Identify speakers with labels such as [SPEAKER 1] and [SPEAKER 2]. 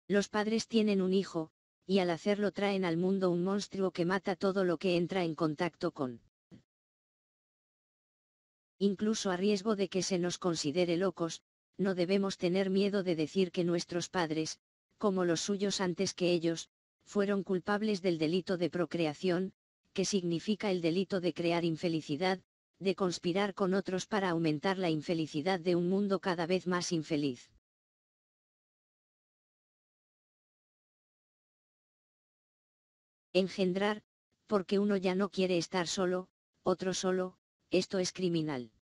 [SPEAKER 1] Los padres tienen un hijo, y al hacerlo traen al mundo un monstruo que mata todo lo que entra en contacto con. Incluso a riesgo de que se nos considere locos, no debemos tener miedo de decir que nuestros padres, como los suyos antes que ellos, fueron culpables del delito de procreación, que significa el delito de crear infelicidad, de conspirar con otros para aumentar la infelicidad de un mundo cada vez más infeliz. Engendrar, porque uno ya no quiere estar solo, otro solo, esto es criminal.